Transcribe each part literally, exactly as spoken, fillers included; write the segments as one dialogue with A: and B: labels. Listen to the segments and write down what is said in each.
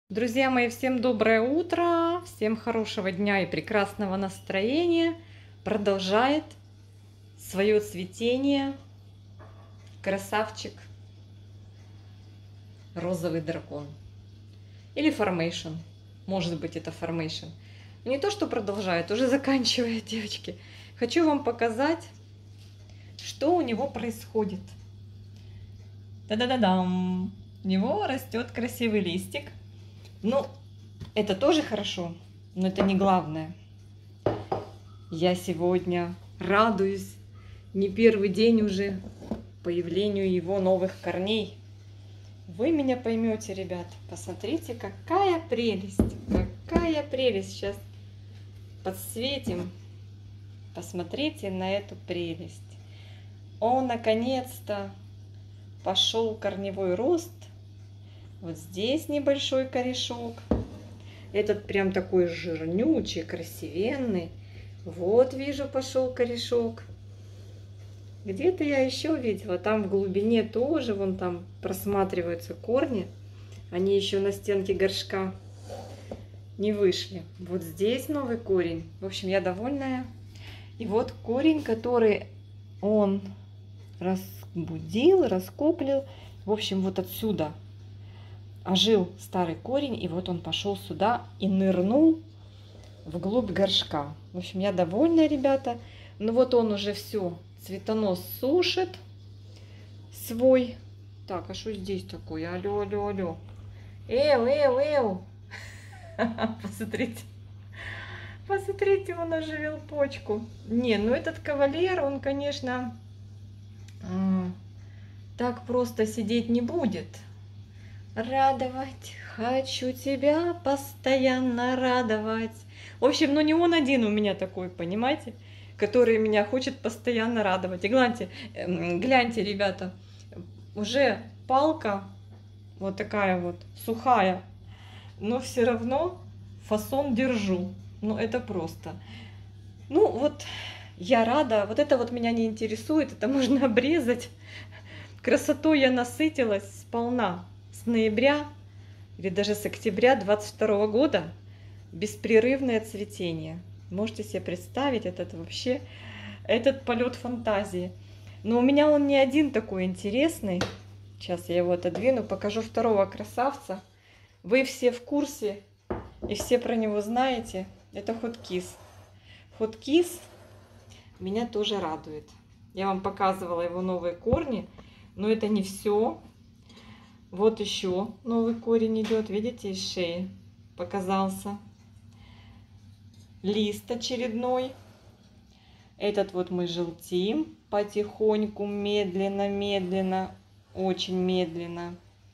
A: Друзья мои, всем доброе утро, всем хорошего дня и прекрасного настроения. Продолжает свое цветение красавчик розовый дракон. Или формейшн. Может быть, это формейшн. Не то, что продолжает, уже заканчивает, девочки. Хочу вам показать, что у него происходит. Та-да-да-дам! У него растет красивый листик. Ну, это тоже хорошо, но это не главное. Я сегодня радуюсь не первый день уже появлению его новых корней. Вы меня поймете, ребят. Посмотрите, какая прелесть, какая прелесть. Сейчас подсветим. Посмотрите на эту прелесть. Он наконец-то пошел корневой рост. Вот здесь небольшой корешок. Этот прям такой жирнючий, красивенный. Вот вижу, пошел корешок. Где-то я еще видела. Там в глубине тоже, вон там просматриваются корни. Они еще на стенке горшка не вышли. Вот здесь новый корень. В общем, я довольная. И вот корень, который он разбудил, раскоплил. В общем, вот отсюда ожил старый корень, и вот он пошел сюда и нырнул вглубь горшка. В общем, я довольна, ребята. Ну вот он уже все, цветонос сушит свой. Так, а что здесь такое? Алло, алло, алло. Эу, эу, эу. Посмотрите. Посмотрите, он оживил почку. Не, ну этот кавалер, он, конечно, так просто сидеть не будет. Радовать, хочу тебя постоянно радовать. В общем, ну не он один у меня такой, понимаете, который меня хочет постоянно радовать. И гляньте, гляньте, ребята, уже палка вот такая вот сухая, но все равно фасон держу. Ну это просто. Ну вот я рада, вот это вот меня не интересует, это можно обрезать. Красотой я насытилась сполна. С ноября или даже с октября двадцать второго года беспрерывное цветение. Можете себе представить этот вообще, этот полет фантазии. Но у меня он не один такой интересный. Сейчас я его отодвину, покажу второго красавца. Вы все в курсе и все про него знаете. Это хоткис. Хоткис меня тоже радует. Я вам показывала его новые корни, но это не все. Вот еще новый корень идет, видите, из шеи показался. Лист очередной. Этот вот мы желтим потихоньку, медленно, медленно, очень медленно.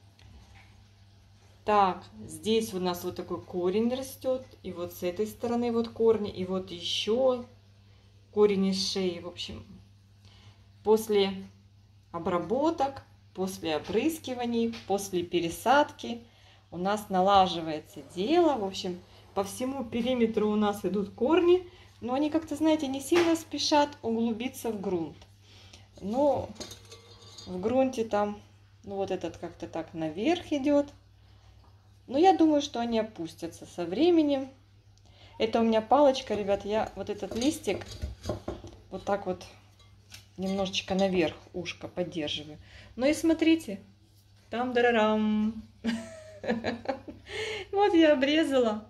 A: Так, здесь у нас вот такой корень растет. И вот с этой стороны вот корни. И вот еще корень из шеи. В общем, после обработок, после опрыскиваний, после пересадки у нас налаживается дело. В общем, по всему периметру у нас идут корни, но они как-то, знаете, не сильно спешат углубиться в грунт. Но в грунте там, ну вот этот как-то так наверх идет. Но я думаю, что они опустятся со временем. Это у меня палочка, ребят, я вот этот листик вот так вот немножечко наверх ушко поддерживаю. Ну и смотрите, там дарарам. Вот я обрезала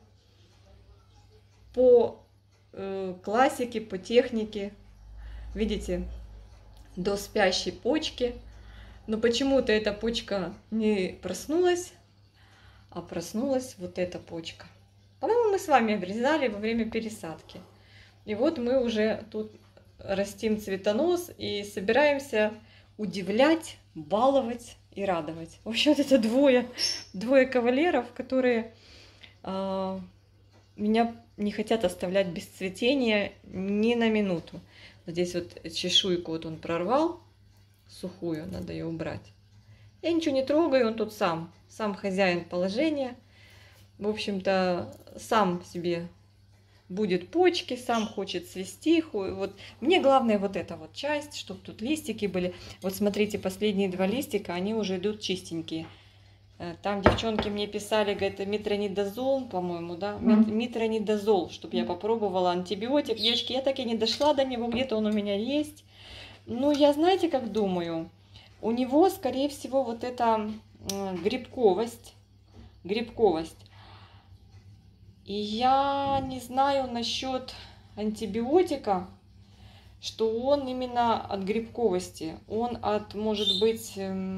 A: по э, классике, по технике. Видите, до спящей почки. Но почему-то эта почка не проснулась, а проснулась вот эта почка. По-моему, мы с вами обрезали во время пересадки. И вот мы уже тут растим цветонос и собираемся удивлять, баловать и радовать. В общем, это двое, двое кавалеров, которые э, меня не хотят оставлять без цветения ни на минуту. Вот здесь вот чешуйку вот он прорвал, сухую, надо ее убрать. Я ничего не трогаю, он тут сам, сам хозяин положения. В общем-то, сам себе будет почки, сам хочет свести. Вот. Мне главное вот эта вот часть, чтобы тут листики были. Вот смотрите, последние два листика, они уже идут чистенькие. Там девчонки мне писали, говорят, метронидозол, по-моему, да? Mm. Метронидозол, чтобы я попробовала антибиотик. Девочки, я так и не дошла до него, где-то он у меня есть. Ну, я знаете, как думаю? У него, скорее всего, вот эта грибковость. Грибковость. И я не знаю насчет антибиотика, что он именно от грибковости. Он от, может быть,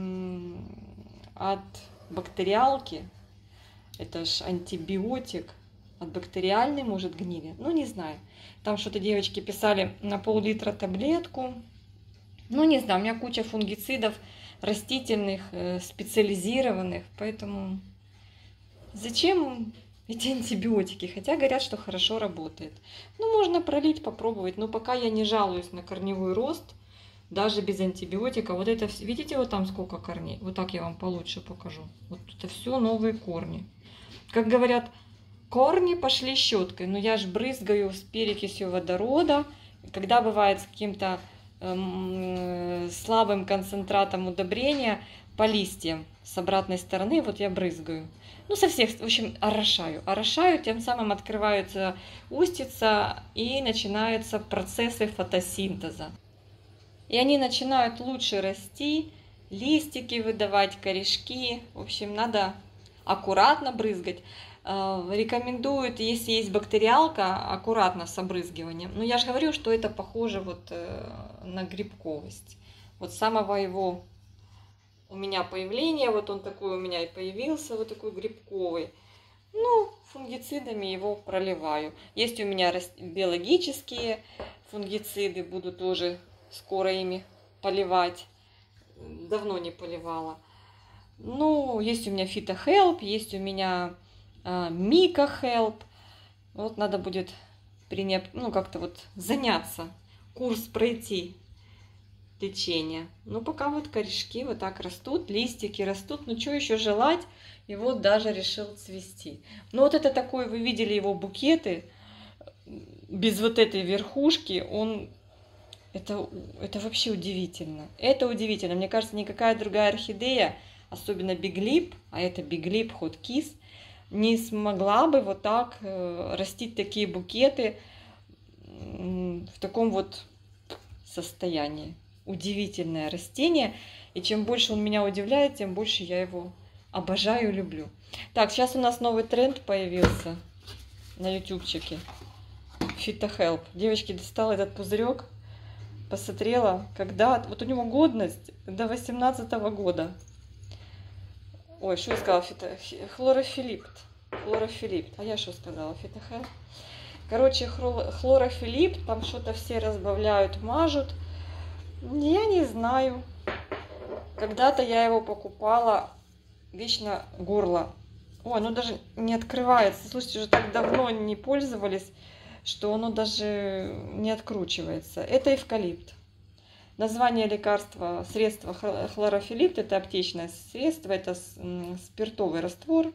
A: от бактериалки. Это ж антибиотик. От бактериальной, может, гнили. Ну, не знаю. Там что-то девочки писали на пол-литра таблетку. Ну, не знаю, у меня куча фунгицидов растительных, специализированных. Поэтому зачем эти антибиотики? Хотя говорят, что хорошо работает. Ну, можно пролить, попробовать. Но пока я не жалуюсь на корневой рост, даже без антибиотика. Вот это, видите, вот там сколько корней? Вот так я вам получше покажу. Вот это все новые корни. Как говорят, корни пошли щеткой. Но я же брызгаю с перекисью водорода. Когда бывает с каким-то эм, слабым концентратом удобрения по листьям с обратной стороны, вот я брызгаю. Ну, со всех, в общем, орошаю. Орошаю, тем самым открываются устица и начинаются процессы фотосинтеза. И они начинают лучше расти, листики выдавать, корешки. В общем, надо аккуратно брызгать. Рекомендуют, если есть бактериалка, аккуратно с обрызгиванием. Но я же говорю, что это похоже вот на грибковость. Вот самого его у меня появления, вот он такой у меня и появился, вот такой грибковый. Ну, фунгицидами его проливаю. Есть у меня биологические фунгициды, буду тоже скоро ими поливать. Давно не поливала. Ну, есть у меня фитохелп, есть у меня а, микохелп. Вот надо будет при, ну, как-то вот заняться, курс пройти лечения. Ну, пока вот корешки вот так растут, листики растут. Ну, что еще желать? И вот даже решил цвести. Ну, вот это такой, вы видели его букеты, без вот этой верхушки, он... Это, это вообще удивительно. Это удивительно. Мне кажется, никакая другая орхидея, особенно биглип, а это биглип Hot Kiss, не смогла бы вот так э, растить такие букеты э, в таком вот состоянии. Удивительное растение. И чем больше он меня удивляет, тем больше я его обожаю и люблю. Так, сейчас у нас новый тренд появился на ютубчике. Фитохелп. Девочки, достала этот пузырек. Посмотрела, когда... Вот у него годность до восемнадцатого года. Ой, что я сказала? Фито... Хлорофилипт. Хлорофилипт. А я что сказала? Фитохелп. Короче, хлорофилипт. Там что-то все разбавляют, мажут. Я не знаю. Когда-то я его покупала. Вечно горло. Ой, оно даже не открывается. Слушайте, уже так давно не пользовались, что оно даже не откручивается. Это эвкалипт. Название лекарства, средства хлорофилипт, это аптечное средство, это спиртовый раствор.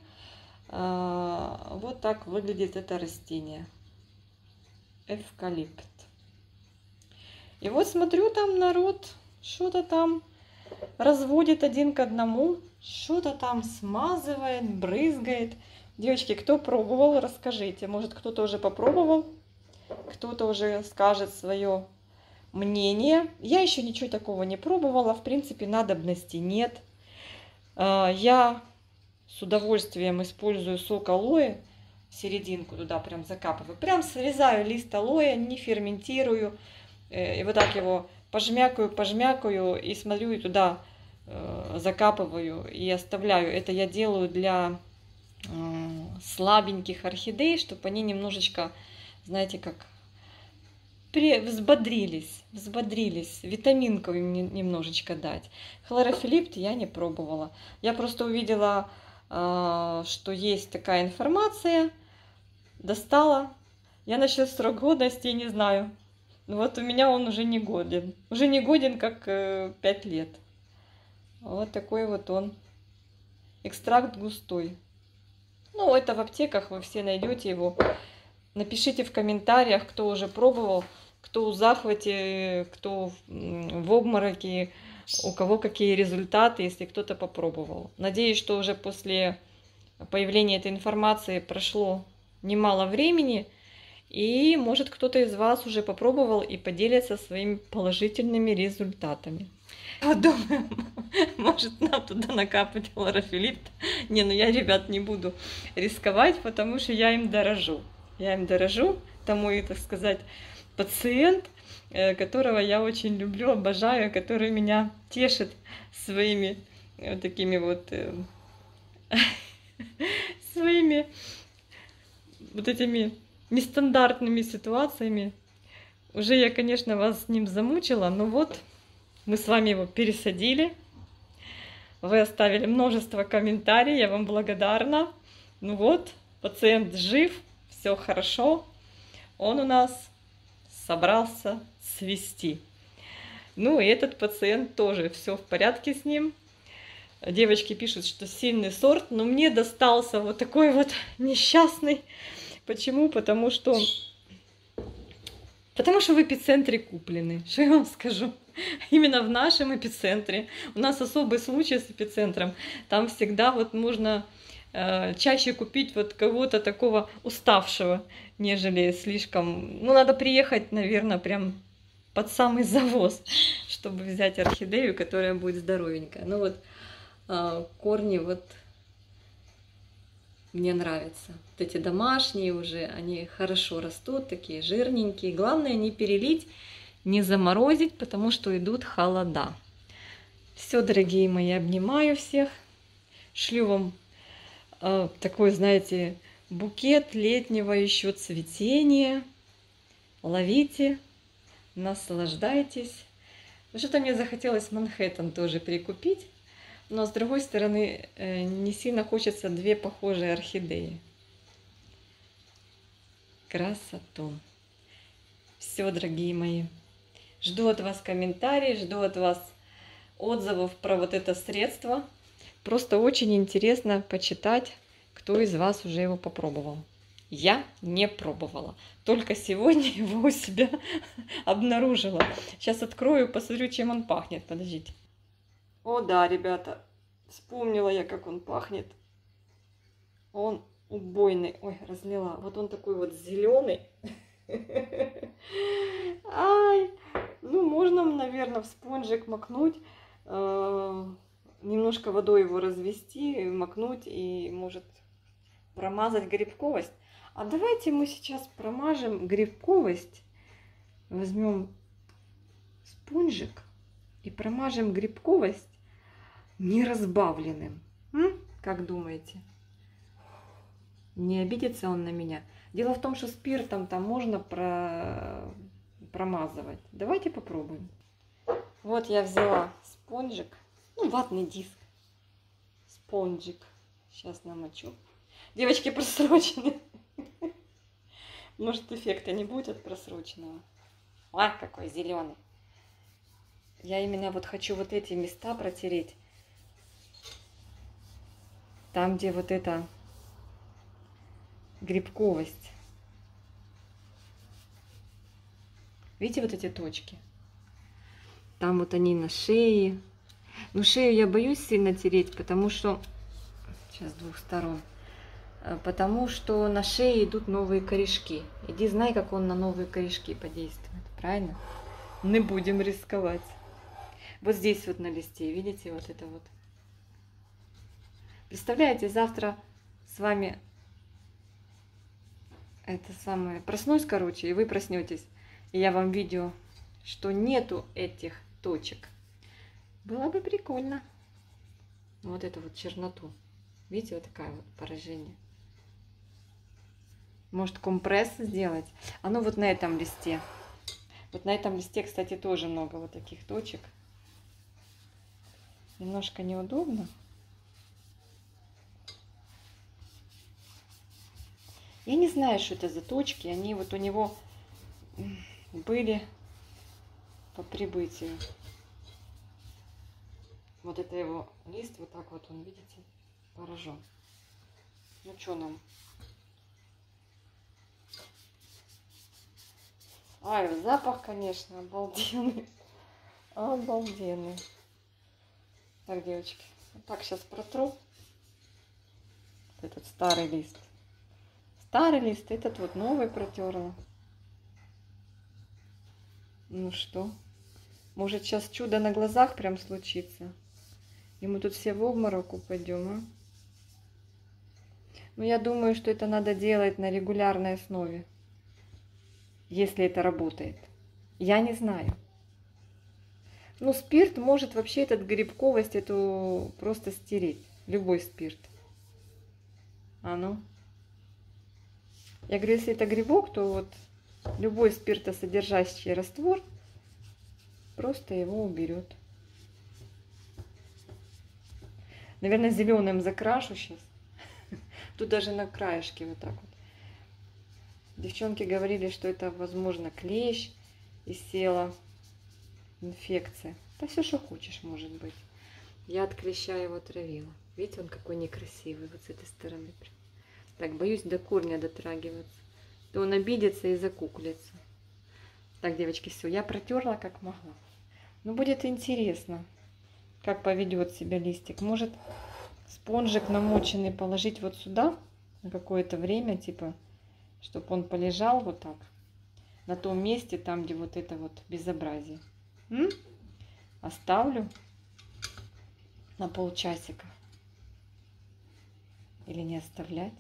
A: Вот так выглядит это растение. Эвкалипт. И вот смотрю, там народ что-то там разводит один к одному, что-то там смазывает, брызгает. Девочки, кто пробовал, расскажите. Может, кто-то уже попробовал? Кто-то уже скажет свое мнение. Я еще ничего такого не пробовала. В принципе, надобности нет. Я с удовольствием использую сок алоэ. Серединку туда прям закапываю. Прям срезаю лист алоэ, не ферментирую. И вот так его пожмякаю, пожмякаю. И смотрю, и туда закапываю. И оставляю. Это я делаю для слабеньких орхидей, чтобы они немножечко, знаете, как взбодрились, взбодрились, витаминку им немножечко дать. Хлорофилипт я не пробовала. Я просто увидела, что есть такая информация, достала. Я насчет срок годности не знаю. Вот у меня он уже не годен. Уже не годен, как пять лет. Вот такой вот он. Экстракт густой. Ну, это в аптеках, вы все найдете его. Напишите в комментариях, кто уже пробовал, кто в захвате, кто в обмороке, у кого какие результаты, если кто-то попробовал. Надеюсь, что уже после появления этой информации прошло немало времени, и может кто-то из вас уже попробовал и поделится своими положительными результатами. Вот думаю, может нам туда накапать хлорофилит. Не, ну я, ребят, не буду рисковать, потому что я им дорожу. Я им дорожу, тому и, так сказать, пациент, которого я очень люблю, обожаю, который меня тешит своими вот такими вот своими вот этими нестандартными ситуациями. Уже я, конечно, вас с ним замучила, но вот мы с вами его пересадили. Вы оставили множество комментариев, я вам благодарна. Ну вот, пациент жив, все хорошо. Он у нас собрался свести. Ну и этот пациент тоже, все в порядке с ним. Девочки пишут, что сильный сорт, но мне достался вот такой вот несчастный. Почему? Потому что... Потому что в эпицентре куплены. Что я вам скажу? Именно в нашем эпицентре. У нас особый случай с эпицентром. Там всегда вот можно э, чаще купить вот кого-то такого уставшего, нежели слишком... Ну, надо приехать, наверное, прям под самый завоз, чтобы взять орхидею, которая будет здоровенькая. Ну вот э, корни вот мне нравятся. Вот эти домашние уже, они хорошо растут, такие жирненькие. Главное не перелить, не заморозить, потому что идут холода. Все, дорогие мои, обнимаю всех. Шлю вам э, такой, знаете, букет летнего еще цветения. Ловите, наслаждайтесь. Что-то мне захотелось Манхэттен тоже прикупить. Но с другой стороны, э, не сильно хочется две похожие орхидеи. Красоту. Все, дорогие мои. Жду от вас комментарии, жду от вас отзывов про вот это средство. Просто очень интересно почитать, кто из вас уже его попробовал. Я не пробовала. Только сегодня его у себя обнаружила. Сейчас открою, посмотрю, чем он пахнет. Подождите. О да, ребята, вспомнила я, как он пахнет. Он убойный. Ой, разлила. Вот он такой вот зеленый. Ай, ну можно, наверное, в спонжик макнуть, э, немножко водой его развести, макнуть и может промазать грибковость. А давайте мы сейчас промажем грибковость, возьмем спонжик и промажем грибковость неразбавленным. М? Как думаете? Не обидится он на меня? Дело в том, что спиртом там можно про... промазывать. Давайте попробуем. Вот я взяла спонжик, ну ватный диск, спонжик. Сейчас намочу. Девочки, просрочены. Может, эффекта не будет от просроченного. А, какой зеленый. Я именно вот хочу вот эти места протереть. Там, где вот эта грибковость. Видите вот эти точки? Там вот они на шее. Ну, шею я боюсь сильно тереть, потому что... Сейчас с двух сторон. Потому что на шее идут новые корешки. Иди знай, как он на новые корешки подействует. Правильно? Не будем рисковать. Вот здесь вот на листе, видите, вот это вот. Представляете, завтра с вами... Это самое... Проснусь, короче, и вы проснетесь. И я вам видео, что нету этих точек. Было бы прикольно. Вот эту вот черноту. Видите, вот такая вот поражение. Может, компресс сделать? Оно вот на этом листе. Вот на этом листе, кстати, тоже много вот таких точек. Немножко неудобно. Я не знаю, что это за точки. Они вот у него были по прибытию. Вот это его лист, вот так вот он, видите, поражен. Ну что нам? Ай, запах, конечно, обалденный. Обалденный. Так, девочки, вот так сейчас протру. Этот старый лист. Старый лист, этот вот новый протерла. Ну что, может сейчас чудо на глазах прям случится? И мы тут все в обморок упадем, а? Ну, я думаю, что это надо делать на регулярной основе, если это работает. Я не знаю. Ну, спирт может вообще этот грибковость эту просто стереть. Любой спирт. А ну. Я говорю, если это грибок, то вот любой спиртосодержащий раствор просто его уберет. Наверное, зеленым закрашу сейчас. Тут даже на краешке вот так вот. Девчонки говорили, что это, возможно, клещ и села инфекция. Да все, что хочешь, может быть. Я от клеща его травила. Видите, он какой некрасивый вот с этой стороны. Так, боюсь до корня дотрагиваться. То он обидится и закуклится. Так, девочки, все, я протерла как могла. Ну, будет интересно, как поведет себя листик. Может, спонжик намоченный положить вот сюда на какое-то время, типа, чтобы он полежал вот так, на том месте, там, где вот это вот безобразие. М? Оставлю на полчасика. Или не оставлять?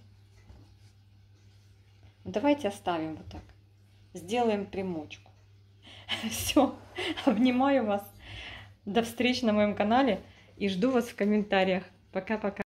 A: Ну, давайте оставим вот так. Сделаем примочку. Все, обнимаю вас. До встречи на моем канале и жду вас в комментариях. Пока-пока.